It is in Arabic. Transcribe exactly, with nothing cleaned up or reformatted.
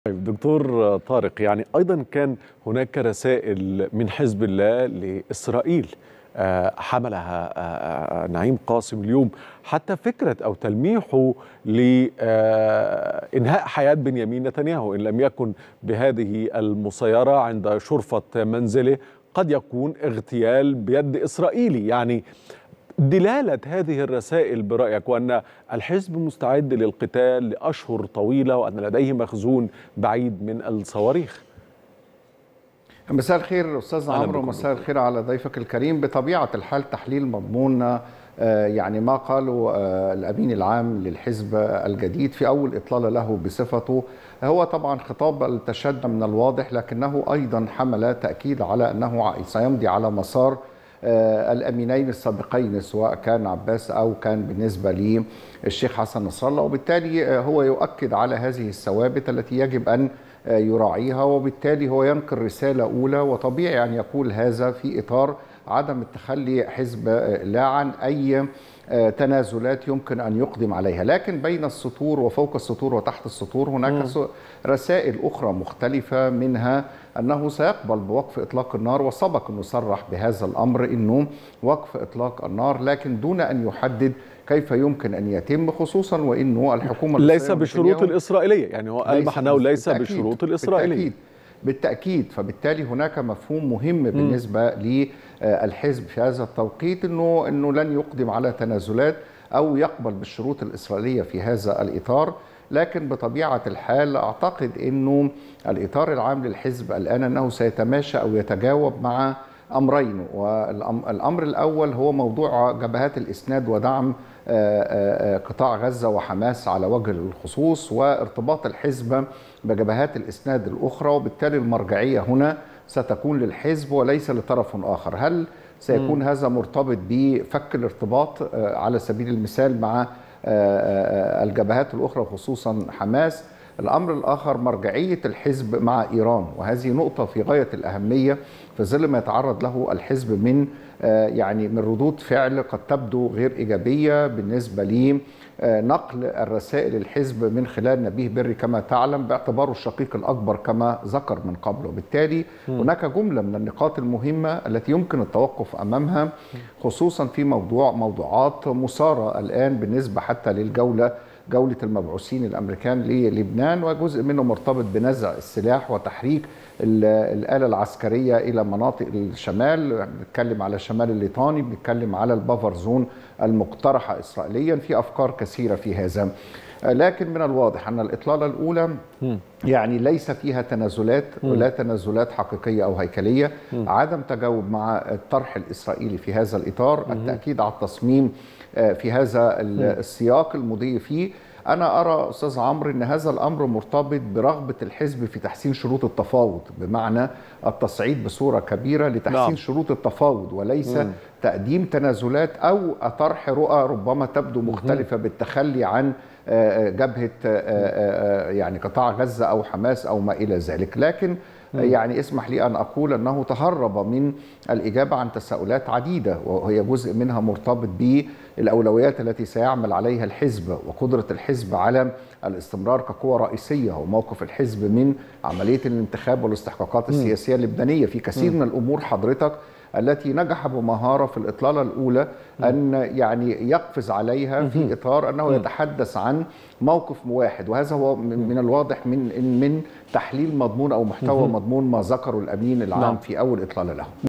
طيب دكتور طارق، يعني أيضا كان هناك رسائل من حزب الله لإسرائيل آه، حملها آه، نعيم قاسم اليوم، حتى فكرة أو تلميحه لإنهاء حياة بنيامين نتنياهو إن لم يكن بهذه المسيرة عند شرفة منزله قد يكون اغتيال بيد إسرائيلي. يعني دلالة هذه الرسائل برأيك وأن الحزب مستعد للقتال لأشهر طويلة وأن لديه مخزون بعيد من الصواريخ؟ مساء الخير أستاذ عمرو، ومساء الخير على ضيفك الكريم. بطبيعة الحال تحليل مضمون يعني ما قاله الأمين العام للحزب الجديد في أول إطلالة له بصفته هو طبعا خطاب التشدد من الواضح، لكنه أيضا حمل تأكيد على أنه سيمضي على مسار الأمينين السابقين سواء كان عباس أو كان بالنسبة للشيخ حسن نصر الله، وبالتالي هو يؤكد على هذه الثوابت التي يجب أن يراعيها، وبالتالي هو ينقل رسالة أولى. وطبيعي أن يقول هذا في إطار عدم التخلي حزب لا عن أي تنازلات يمكن أن يقدم عليها، لكن بين السطور وفوق السطور وتحت السطور هناك م. رسائل أخرى مختلفة، منها أنه سيقبل بوقف إطلاق النار، وسبق أنه صرح بهذا الأمر أنه وقف إطلاق النار، لكن دون أن يحدد كيف يمكن أن يتم، خصوصا وأنه الحكومة ليس بشروط الإسرائيلية. يعني هو ألمح أنه ليس بشروط الإسرائيلية بالتأكيد. بالتأكيد، فبالتالي هناك مفهوم مهم بالنسبة للحزب في هذا التوقيت أنه أنه لن يقدم على تنازلات أو يقبل بالشروط الإسرائيلية في هذا الإطار. لكن بطبيعة الحال أعتقد أنه الإطار العام للحزب الآن أنه سيتماشى أو يتجاوب مع أمرين، والأمر الأول هو موضوع جبهات الإسناد ودعم قطاع غزة وحماس على وجه الخصوص، وارتباط الحزب بجبهات الإسناد الأخرى، وبالتالي المرجعية هنا ستكون للحزب وليس لطرف آخر. هل سيكون م. هذا مرتبط بفك الارتباط على سبيل المثال مع الجبهات الأخرى خصوصا حماس؟ الأمر الآخر مرجعية الحزب مع إيران، وهذه نقطة في غاية الأهمية في ظل ما يتعرض له الحزب من يعني من ردود فعل قد تبدو غير إيجابية بالنسبة لنقل الرسائل الحزب من خلال نبيه بري كما تعلم باعتباره الشقيق الأكبر كما ذكر من قبل. وبالتالي هناك جملة من النقاط المهمة التي يمكن التوقف أمامها، خصوصا في موضوع موضوعات مثارة الآن بالنسبة حتى للجولة جولة المبعوثين الأمريكان للبنان، وجزء منه مرتبط بنزع السلاح وتحريك الآلة العسكرية إلى مناطق الشمال. بنتكلم على شمال الليطاني، بنتكلم على البافر زون المقترحة إسرائيليا، في أفكار كثيرة في هذا. لكن من الواضح أن الإطلالة الأولى يعني ليس فيها تنازلات ولا تنازلات حقيقية أو هيكلية، عدم تجاوب مع الطرح الإسرائيلي في هذا الإطار، التأكيد على التصميم في هذا السياق المضي فيه. أنا أرى أستاذ عمرو أن هذا الأمر مرتبط برغبة الحزب في تحسين شروط التفاوض، بمعنى التصعيد بصورة كبيرة لتحسين نعم. شروط التفاوض، وليس م. تقديم تنازلات أو طرح رؤى ربما تبدو مختلفة م. بالتخلي عن جبهة يعني قطاع غزة أو حماس أو ما إلى ذلك. لكن يعني اسمح لي أن أقول أنه تهرب من الإجابة عن تساؤلات عديدة، وهي جزء منها مرتبط بالأولويات التي سيعمل عليها الحزب وقدرة الحزب على الاستمرار كقوة رئيسية، وموقف الحزب من عملية الانتخاب والاستحقاقات السياسية اللبنانية في كثير من الأمور حضرتك التي نجح بمهارة في الإطلالة الأولى أن يعني يقفز عليها في إطار أنه يتحدث عن موقف واحد، وهذا هو من الواضح من من تحليل مضمون أو محتوى مضمون ما ذكره الأمين العام في أول إطلالة له.